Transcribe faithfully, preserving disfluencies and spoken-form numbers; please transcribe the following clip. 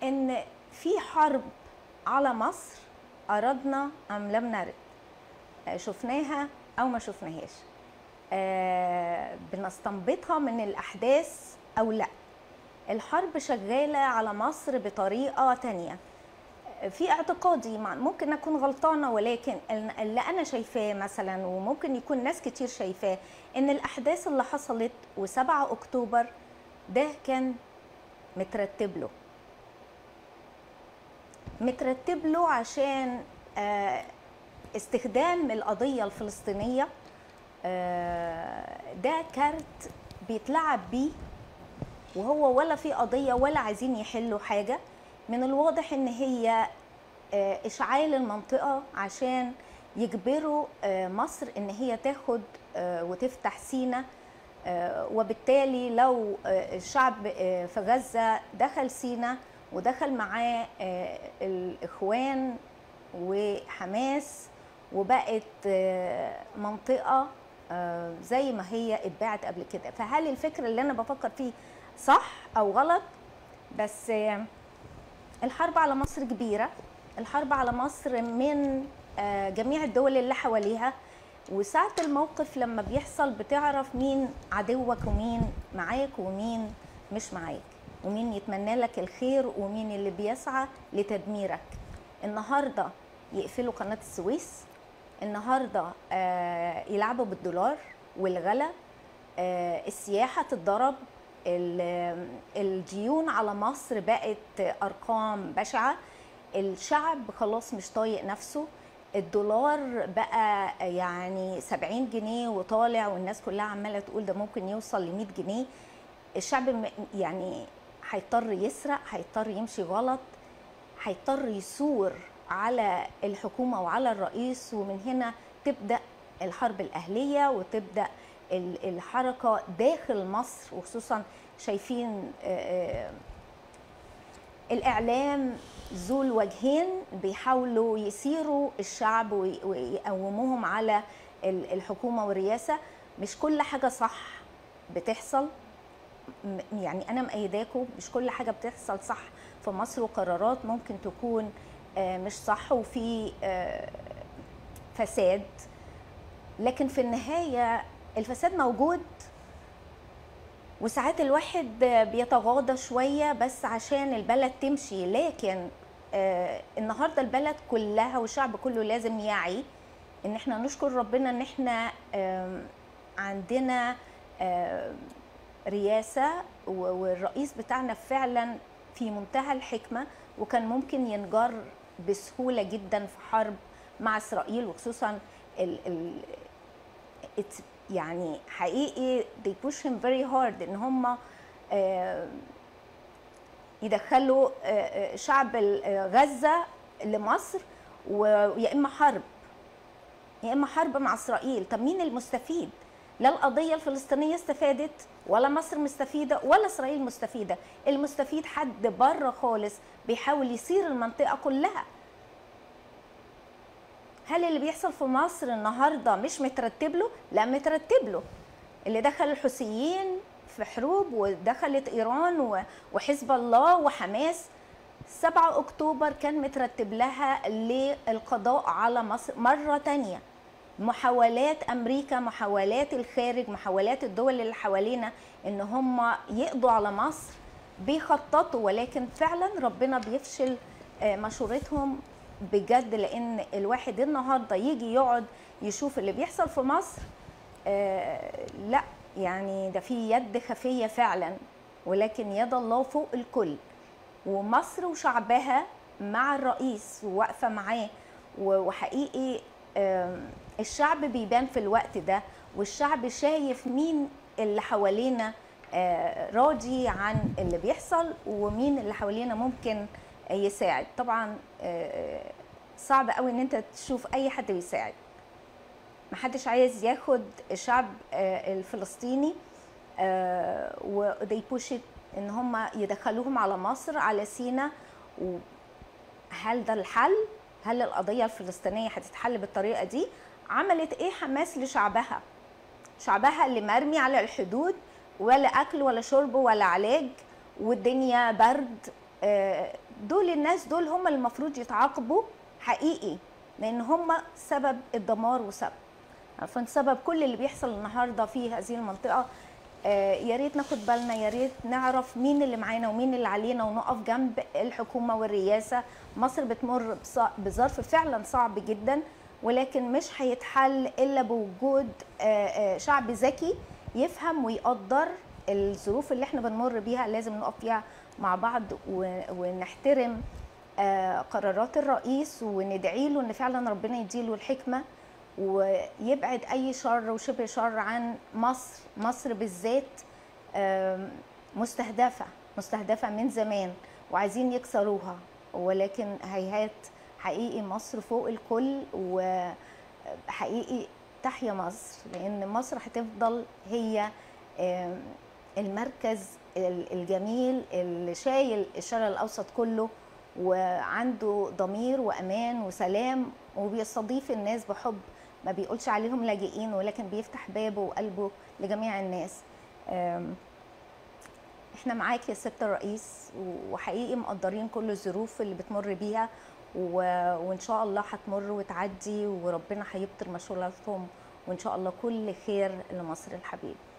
ان في حرب على مصر، اردنا ام لم نرد، شفناها او ما شفناهاش، آه بنستنبطها من الاحداث او لا. الحرب شغاله على مصر بطريقه تانية. في اعتقادي ممكن اكون غلطانه، ولكن اللي انا شايفاه مثلا، وممكن يكون ناس كتير شايفاه، ان الاحداث اللي حصلت وسبعة اكتوبر ده كان مترتب له مترتب له عشان آه استخدام القضيه الفلسطينيه. آه ده كارت بيتلعب بيه، وهو ولا في قضيه ولا عايزين يحلوا حاجه. من الواضح ان هي اشعال المنطقه عشان يجبروا مصر ان هي تاخد وتفتح سيناء، وبالتالي لو الشعب في غزه دخل سيناء ودخل معاه الاخوان وحماس، وبقت منطقه زي ما هي اتباعت قبل كده. فهل الفكر اللي انا بفكر فيه صح او غلط؟ بس الحرب على مصر كبيره، الحرب على مصر من جميع الدول اللي حواليها، وساعة الموقف لما بيحصل بتعرف مين عدوك ومين معاك ومين مش معاك، ومين يتمنى لك الخير ومين اللي بيسعى لتدميرك. النهاردة يقفلوا قناة السويس، النهاردة يلعبوا بالدولار والغلا، السياحة تتضرب، الديون على مصر بقت أرقام بشعة، الشعب خلاص مش طايق نفسه، الدولار بقى يعني سبعين جنيه وطالع، والناس كلها عماله تقول ده ممكن يوصل ل مية جنيه. الشعب يعني هيضطر يسرق، هيضطر يمشي غلط، هيضطر يثور على الحكومه وعلى الرئيس، ومن هنا تبدا الحرب الاهليه وتبدا الحركه داخل مصر. وخصوصا شايفين الإعلام ذو الوجهين بيحاولوا يثيروا الشعب ويقوموهم على الحكومة والرئاسة. مش كل حاجة صح بتحصل، يعني أنا مأيداكم، مش كل حاجة بتحصل صح في مصر، وقرارات ممكن تكون مش صح وفي فساد، لكن في النهاية الفساد موجود، وساعات الواحد بيتغاضى شوية بس عشان البلد تمشي. لكن آه النهاردة البلد كلها والشعب كله لازم يعي ان احنا نشكر ربنا ان احنا آه عندنا آه رئاسة، والرئيس بتاعنا فعلا في منتهى الحكمة، وكان ممكن ينجر بسهولة جدا في حرب مع اسرائيل. وخصوصا ال ال يعني حقيقي they push him very hard ان هم يدخلوا شعب غزة لمصر، ويا اما حرب يا اما حرب مع اسرائيل. طب مين المستفيد؟ لا القضية الفلسطينية استفادت، ولا مصر مستفيدة، ولا اسرائيل مستفيدة. المستفيد حد بره خالص بيحاول يصير المنطقة كلها. هل اللي بيحصل في مصر النهارده مش مترتب له؟ لا مترتب له. اللي دخل الحوثيين في حروب، ودخلت ايران وحزب الله وحماس، سبعة اكتوبر كان مترتب لها للقضاء على مصر مره تانية. محاولات امريكا، محاولات الخارج، محاولات الدول اللي حوالينا ان هم يقضوا على مصر بيخططوا، ولكن فعلا ربنا بيفشل مشورتهم بجد. لان الواحد النهارده يجي يقعد يشوف اللي بيحصل في مصر، آه لا يعني ده في يد خفيه فعلا، ولكن يد الله فوق الكل. ومصر وشعبها مع الرئيس وواقفه معاه، وحقيقي آه الشعب بيبان في الوقت ده، والشعب شايف مين اللي حوالينا آه راضي عن اللي بيحصل، ومين اللي حوالينا ممكن يساعد. طبعا صعب قوي ان انت تشوف اي حد بيساعد، محدش عايز ياخد الشعب الفلسطيني وذي بوش ان هم يدخلوهم على مصر، على سيناء. هل ده الحل؟ هل القضيه الفلسطينيه هتتحل بالطريقه دي؟ عملت ايه حماس لشعبها؟ شعبها اللي مرمي على الحدود، ولا اكل ولا شرب ولا علاج، والدنيا برد، دول الناس دول هم اللي المفروض يتعاقبوا حقيقي، لان هم سبب الدمار وسبب عارفين سبب كل اللي بيحصل النهارده في هذه المنطقه. آه يا ريت ناخد بالنا، يا ريت نعرف مين اللي معانا ومين اللي علينا، ونقف جنب الحكومه والرئاسه. مصر بتمر بظرف فعلا صعب جدا، ولكن مش هيتحل الا بوجود آه آه شعب ذكي يفهم ويقدر الظروف اللي احنا بنمر بيها. لازم نقف فيها مع بعض ونحترم آه قرارات الرئيس، وندعي له ان فعلا ربنا يديله الحكمه ويبعد اي شر وشبه شر عن مصر. مصر بالذات مستهدفه مستهدفه من زمان وعايزين يكسروها، ولكن هيهات حقيقي مصر فوق الكل، وحقيقي تحيا مصر، لان مصر هتفضل هي المركز الجميل اللي شايل الشرق الاوسط كله، وعنده ضمير وامان وسلام، وبيستضيف الناس بحب، ما بيقولش عليهم لاجئين، ولكن بيفتح بابه وقلبه لجميع الناس. احنا معاك يا سيادة الرئيس، وحقيقي مقدرين كل الظروف اللي بتمر بيها، وان شاء الله هتمر وتعدي، وربنا هيبطل مشغولاتهم، وان شاء الله كل خير لمصر الحبيب.